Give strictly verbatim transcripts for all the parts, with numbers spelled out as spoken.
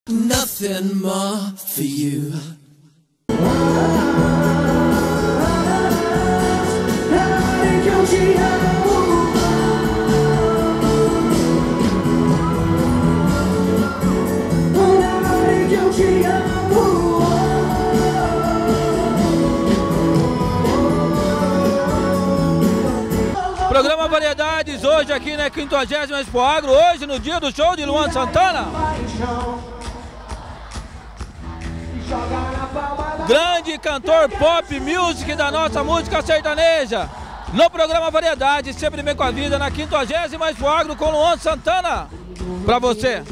Nothing more for you. Programa Variedades, hoje aqui na quinquagésima Expo Agro, hoje no dia do show de Luan Santana. Grande cantor pop music da nossa música sertaneja. No programa Variedades, sempre bem com a vida, na quinquagésima Expo Agro com Luan Santana. Pra você.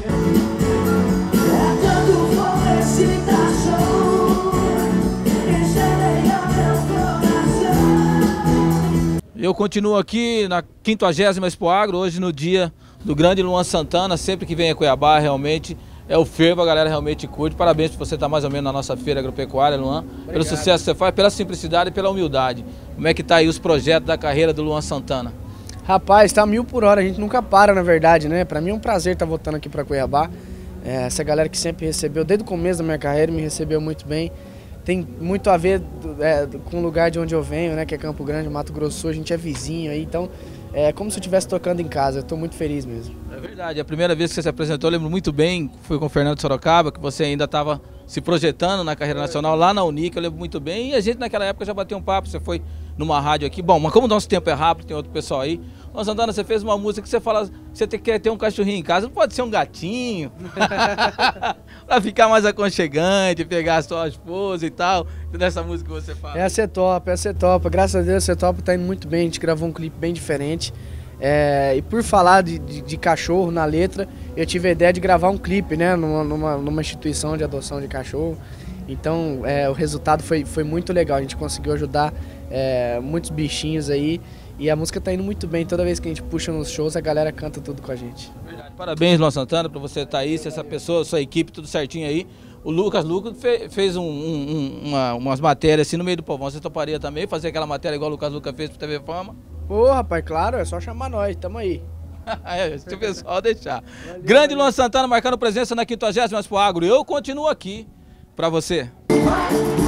Eu continuo aqui na quinquagésima Expo Agro, hoje no dia do grande Luan Santana. Sempre que vem a Cuiabá, realmente é o fervo, a galera realmente curte. Parabéns por você estar mais ou menos na nossa feira agropecuária, Luan. Obrigado. Pelo sucesso que você faz, pela simplicidade e pela humildade. Como é que tá aí os projetos da carreira do Luan Santana? Rapaz, tá mil por hora, a gente nunca para, na verdade, né? Pra mim é um prazer estar voltando aqui pra Cuiabá. É, essa galera que sempre recebeu, desde o começo da minha carreira, me recebeu muito bem. Tem muito a ver é, com o lugar de onde eu venho, né, que é Campo Grande, Mato Grosso, a gente é vizinho aí, então é como se eu estivesse tocando em casa, eu estou muito feliz mesmo. É verdade, a primeira vez que você se apresentou, eu lembro muito bem, foi com o Fernando Sorocaba, que você ainda estava se projetando na carreira nacional lá na Unic, eu lembro muito bem, e a gente naquela época já bateu um papo, você foi numa rádio aqui, bom, mas como o nosso tempo é rápido, tem outro pessoal aí, Luan Santana, você fez uma música que você fala, você quer ter um cachorrinho em casa, não pode ser um gatinho, pra ficar mais aconchegante, pegar a sua esposa e tal, nessa música que você fala. Essa é top, essa é top, graças a Deus essa é top, tá indo muito bem, a gente gravou um clipe bem diferente, é, e por falar de, de, de cachorro na letra, eu tive a ideia de gravar um clipe, né, numa, numa, numa instituição de adoção de cachorro, então é, o resultado foi, foi muito legal, a gente conseguiu ajudar é, muitos bichinhos aí, e a música tá indo muito bem, toda vez que a gente puxa nos shows, a galera canta tudo com a gente. Verdade. Parabéns, Luan Santana, por você estar aí, se essa pessoa, sua equipe, tudo certinho aí. O Lucas Lucas fez um, um, uma, umas matérias assim no meio do povão. Você toparia também fazer aquela matéria igual o Lucas Lucas fez pro T V Fama? Ô, rapaz, claro, é só chamar nós, tamo aí. É, se o pessoal deixar. Valeu, grande valeu. Luan Santana marcando presença na quinquagésima Expo Agro. Eu continuo aqui pra você.